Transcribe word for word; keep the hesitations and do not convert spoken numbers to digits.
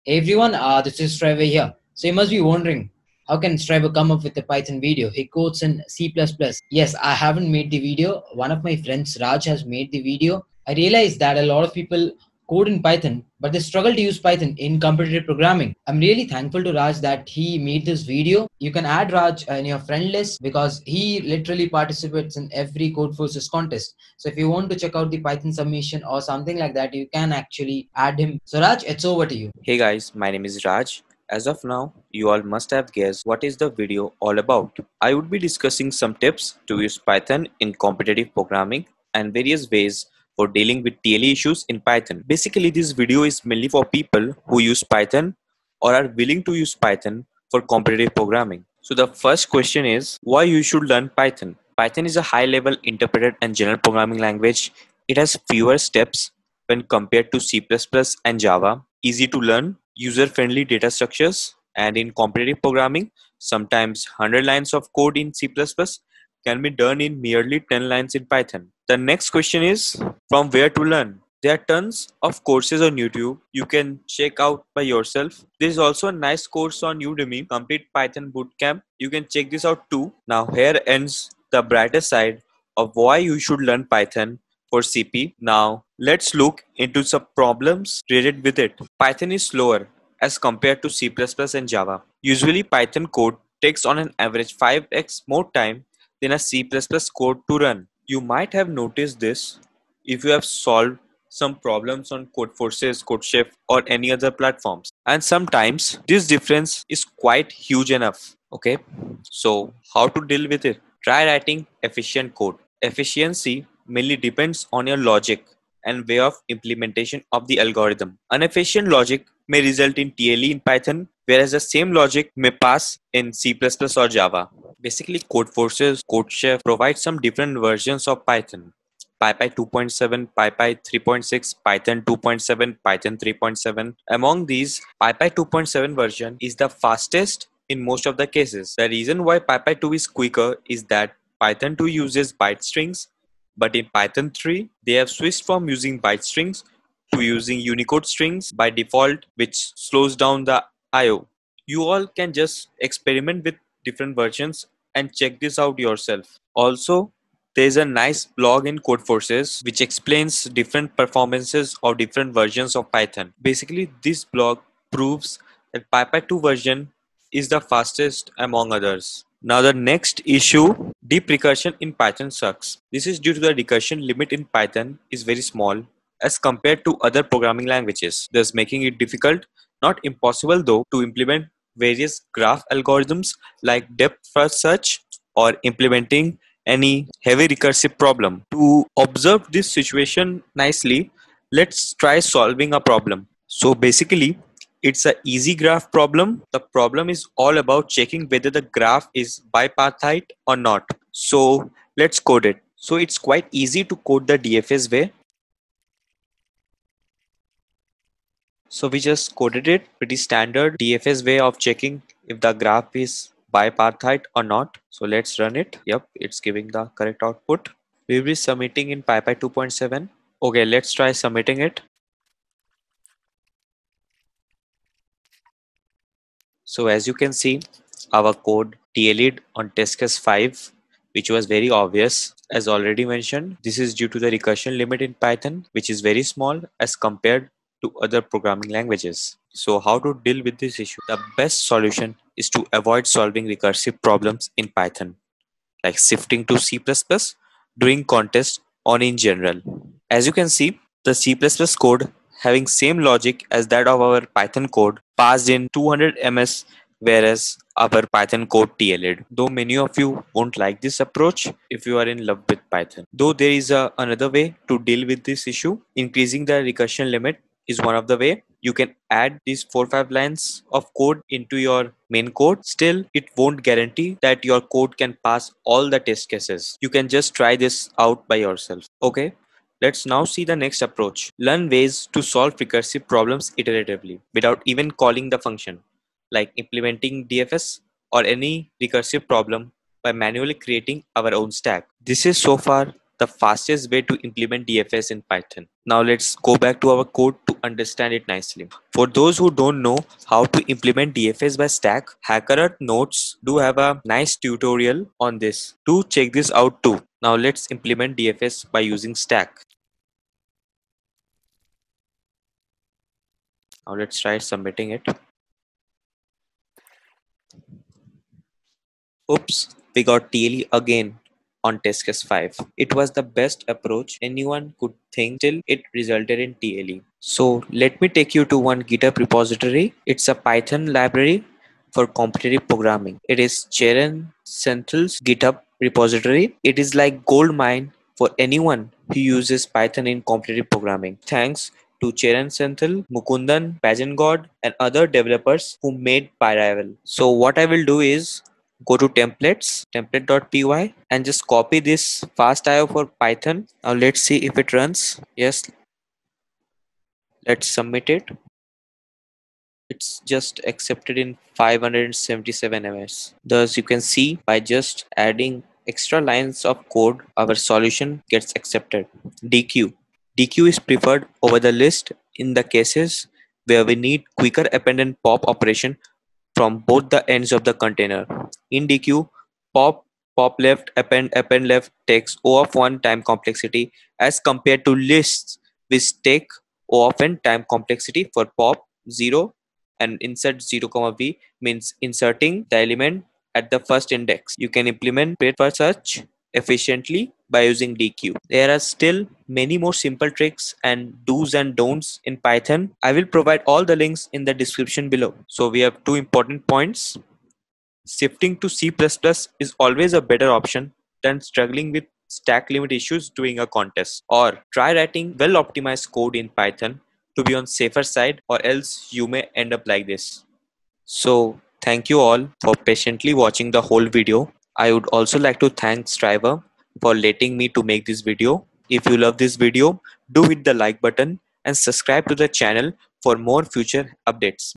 Hey everyone, uh, this is Trevor here. So you must be wondering, how can Trevor come up with a Python video? He codes in C plus plus. Yes, I haven't made the video. One of my friends, Raj, has made the video. I realized that a lot of people code in Python, but they struggle to use Python in competitive programming. I'm really thankful to Raj that he made this video. You can add Raj uh, in your friend list because he literally participates in every Code Forces contest. So if you want to check out the Python submission or something like that, you can actually add him. So Raj, it's over to you. Hey guys, my name is Raj. As of now, you all must have guessed what is the video all about. I would be discussing some tips to use Python in competitive programming and various ways for dealing with T L E issues in Python. Basically, this video is mainly for people who use Python or are willing to use Python for competitive programming. So the first question is why you should learn Python. Python is a high-level interpreted and general programming language. It has fewer steps when compared to C plus plus and Java, easy to learn, user-friendly data structures, and in competitive programming, sometimes one hundred lines of code in C plus plus can be done in merely ten lines in Python. The next question is from where to learn. There are tons of courses on YouTube you can check out by yourself. There is also a nice course on Udemy, Complete Python Bootcamp. You can check this out too. Now here ends the brighter side of why you should learn Python for C P. Now let's look into some problems related with it. Python is slower as compared to C plus plus and Java. Usually Python code takes on an average five x more time than a C plus plus code to run. You might have noticed this if you have solved some problems on Codeforces, CodeChef or any other platforms. And sometimes this difference is quite huge enough. Okay, so how to deal with it? Try writing efficient code. Efficiency mainly depends on your logic and way of implementation of the algorithm. Inefficient logic may result in T L E in Python, whereas the same logic may pass in C plus plus or Java. Basically, Codeforces, CodeChef provide some different versions of Python. PyPy two point seven, PyPy three point six, Python two point seven, Python three point seven. Among these, PyPy two point seven version is the fastest in most of the cases. The reason why PyPy two is quicker is that Python two uses byte strings, but in Python three, they have switched from using byte strings to using Unicode strings by default, which slows down the I O. You all can just experiment with different versions and check this out yourself. Also, there is a nice blog in Codeforces which explains different performances of different versions of Python. Basically, this blog proves that PyPy two version is the fastest among others. Now the next issue, deep recursion in Python sucks. This is due to the recursion limit in Python is very small as compared to other programming languages, thus making it difficult, not impossible though, to implement various graph algorithms like depth first search or implementing any heavy recursive problem. To observe this situation nicely, let's try solving a problem. So basically, it's an easy graph problem. The problem is all about checking whether the graph is bipartite or not. So let's code it. So it's quite easy to code the D F S way. So we just coded it, pretty standard D F S way of checking if the graph is bipartite or not. So let's run it. Yep, it's giving the correct output. We will be submitting in PyPy two point seven. Okay, let's try submitting it. So as you can see, our code T L E'd on test case five, which was very obvious. As already mentioned, this is due to the recursion limit in Python, which is very small as compared to other programming languages. So how to deal with this issue? The best solution is to avoid solving recursive problems in Python, like shifting to C plus plus during contest or in general. As you can see, the C plus plus code having same logic as that of our Python code passed in two hundred M S, whereas our Python code T L E'd. Though many of you won't like this approach if you are in love with Python. Though there is a, another way to deal with this issue. Increasing the recursion limit is one of the way. You can add these four or five lines of code into your main code. Still, it won't guarantee that your code can pass all the test cases. You can just try this out by yourself. Okay. Let's now see the next approach. Learn ways to solve recursive problems iteratively without even calling the function, like implementing D F S or any recursive problem by manually creating our own stack. This is so far the fastest way to implement D F S in Python. Now let's go back to our code to understand it nicely. For those who don't know how to implement D F S by Stack, HackerEarth Notes do have a nice tutorial on this. Do check this out too. Now let's implement D F S by using Stack. Now let's try submitting it. Oops, we got T L E again on test case five. It was the best approach anyone could think, till it resulted in T L E. So let me take you to one GitHub repository. It's a Python library for competitive programming. It is Cheran Senthal's GitHub repository. It is like gold mine for anyone who uses Python in competitive programming. Thanks to Cheran Senthil, Mukundan, Pajangod, and other developers who made PyRival. So what I will do is go to templates, template.py, and just copy this fast I O for Python. Now let's see if it runs. Yes, let's submit it. It's just accepted in five hundred seventy-seven M S. Thus you can see, by just adding extra lines of code, our solution gets accepted. D Q. D Q is preferred over the list in the cases where we need quicker append and pop operation from both the ends of the container. In D Q, pop, pop left, append, append left takes O of one time complexity as compared to lists which take O of n time complexity. For pop zero and insert zero comma v means inserting the element at the first index. You can implement it for such efficiently by using D Q. There are still many more simple tricks and do's and don'ts in Python. I will provide all the links in the description below. So we have two important points. Shifting to C plus plus is always a better option than struggling with stack limit issues during a contest. Or try writing well optimized code in Python to be on safer side, or else you may end up like this. So thank you all for patiently watching the whole video. I would also like to thank Striver for letting me to make this video. If you love this video, do hit the like button and subscribe to the channel for more future updates.